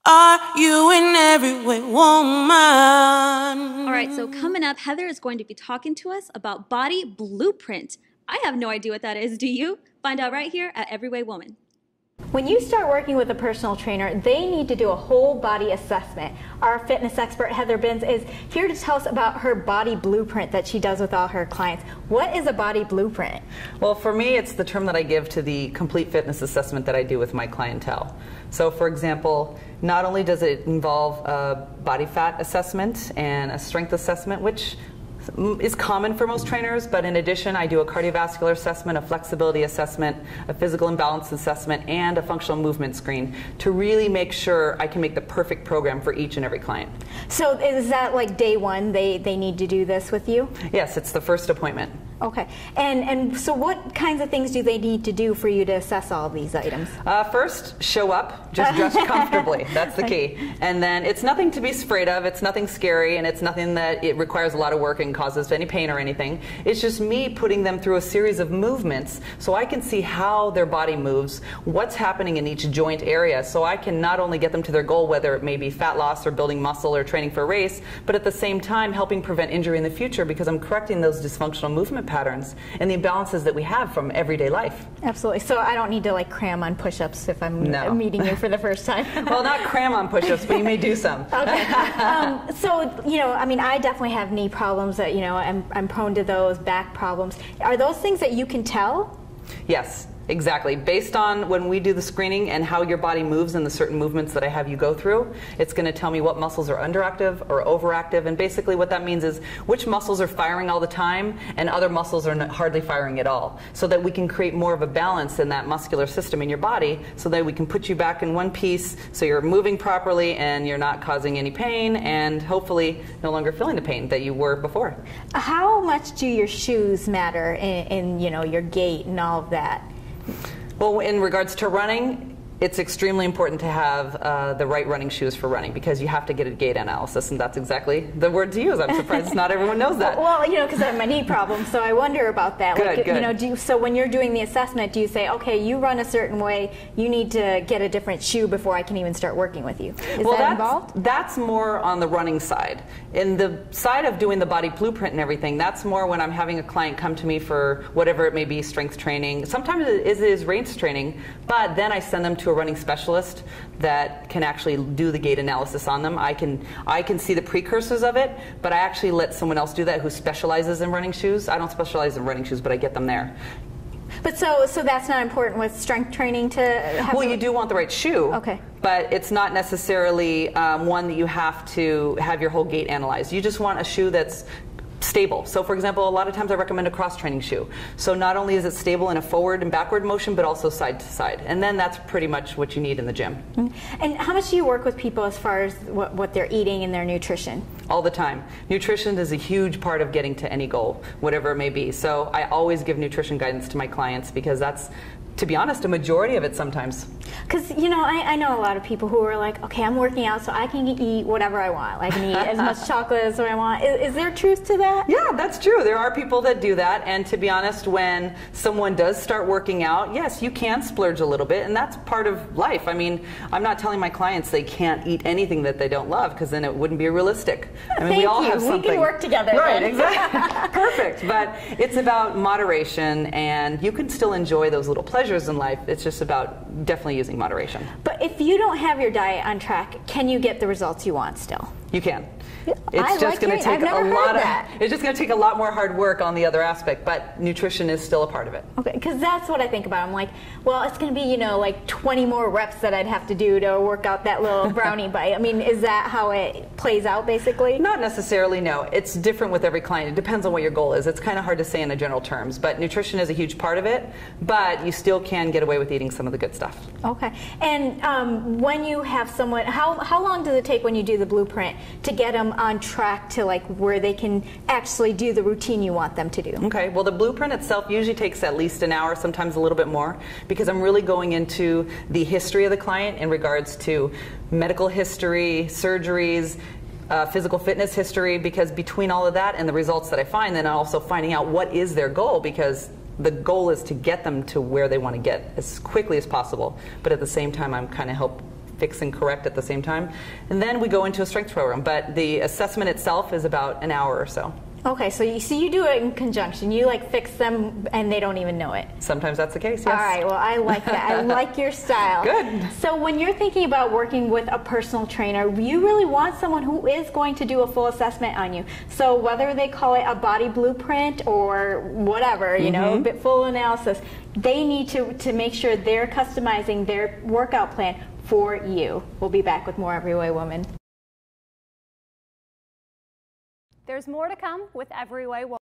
Are you in every way woman? All right, so coming up, Heather is going to be talking to us about Body Blueprint. I have no idea what that is, do you? Find out right here at Every Way Woman. When you start working with a personal trainer, they need to do a whole body assessment. Our fitness expert, Heather Binns, is here to tell us about her body blueprint that she does with all her clients. What is a body blueprint? Well, for me, it's the term that I give to the complete fitness assessment that I do with my clientele. So, for example, not only does it involve a body fat assessment and a strength assessment, which is common for most trainers, but in addition I do a cardiovascular assessment, a flexibility assessment, a physical imbalance assessment, and a functional movement screen to really make sure I can make the perfect program for each and every client. So is that like day one, they need to do this with you? Yes, it's the first appointment. Okay, and so what kinds of things do they need to do for you to assess all of these items? First, show up, just dress comfortably, that's the key. And then it's nothing to be afraid of, it's nothing scary, and it's nothing that it requires a lot of work and causes any pain or anything. It's just me putting them through a series of movements so I can see how their body moves, what's happening in each joint area, so I can not only get them to their goal, whether it may be fat loss or building muscle or training for a race, but at the same time helping prevent injury in the future because I'm correcting those dysfunctional movement patterns and the imbalances that we have from everyday life. Absolutely. So I don't need to like cram on push-ups if I'm meeting you for the first time. Well, not cram on push-ups, but you may do some. Okay. So, you know, I mean, I definitely have knee problems that, you know, I'm prone to those, back problems. Are those things that you can tell? Yes. Exactly. Based on when we do the screening and how your body moves and the certain movements that I have you go through, it's going to tell me what muscles are underactive or overactive, and basically what that means is which muscles are firing all the time and other muscles are hardly firing at all, so that we can create more of a balance in that muscular system in your body so that we can put you back in one piece so you're moving properly and you're not causing any pain and hopefully no longer feeling the pain that you were before. How much do your shoes matter in you know, your gait and all of that? Well, in regards to running, it's extremely important to have the right running shoes for running because you have to get a gait analysis, and that's exactly the word to use. I'm surprised not everyone knows that. Well, you know, because I have my knee problem, so I wonder about that. Good, like, good. You know, so when you're doing the assessment, do you say, okay, you run a certain way, you need to get a different shoe before I can even start working with you? Is that involved? That's more on the running side. In the side of doing the body blueprint and everything, that's more when I'm having a client come to me for whatever it may be, strength training. Sometimes it is race training, but then I send them to a running specialist that can actually do the gait analysis on them. I can see the precursors of it, but I actually let someone else do that who specializes in running shoes. I don't specialize in running shoes, but I get them there. But so that's not important with strength training to have. Well, you do want the right shoe. Okay. But it's not necessarily one that you have to have your whole gait analyzed. You just want a shoe that's stable. So for example, a lot of times I recommend a cross-training shoe. So not only is it stable in a forward and backward motion, but also side to side. And then that's pretty much what you need in the gym. And how much do you work with people as far as what they're eating and their nutrition? All the time. Nutrition is a huge part of getting to any goal, whatever it may be. So I always give nutrition guidance to my clients because that's, to be honest, a majority of it sometimes. Because, you know, I know a lot of people who are like, okay, I'm working out so I can eat whatever I want. I can eat as much chocolate as I want. Is there truth to that? Yeah, that's true. There are people that do that. And to be honest, when someone does start working out, yes, you can splurge a little bit. And that's part of life. I mean, I'm not telling my clients they can't eat anything that they don't love because then it wouldn't be realistic. I mean, we all have something. We can work together. Right, then. exactly. Perfect. But it's about moderation, and you can still enjoy those little pleasures in life. It's just about definitely using moderation. But if you don't have your diet on track, can you get the results you want still? You can. It's just going to take it's just going to take a lot more hard work on the other aspect, but nutrition is still a part of it. Okay, because that's what I think about. I'm like, well, it's going to be, you know, like 20 more reps that I'd have to do to work out that little brownie bite. I mean, is that how it plays out basically? Not necessarily, no. It's different with every client. It depends on what your goal is. It's kind of hard to say in the general terms, but nutrition is a huge part of it, but you still can get away with eating some of the good stuff. Okay. And when you have someone, how long does it take when you do the blueprint to get them on track to like where they can actually do the routine you want them to do? Okay, well the blueprint itself usually takes at least an hour, sometimes a little bit more, because I'm really going into the history of the client in regards to medical history, surgeries, physical fitness history, because between all of that and the results that I find, then I'm also finding out what is their goal, because the goal is to get them to where they want to get as quickly as possible, but at the same time I'm kind of fix and correct at the same time. And then we go into a strength program. But the assessment itself is about an hour or so. Okay, so you do it in conjunction. You like fix them and they don't even know it. Sometimes that's the case, yes. All right, well, I like that. I like your style. Good. So when you're thinking about working with a personal trainer, you really want someone who is going to do a full assessment on you. So whether they call it a body blueprint or whatever, you know, a full analysis, they need to make sure they're customizing their workout plan for you. We'll be back with more Every Way Woman. There's more to come with Every Way Woman.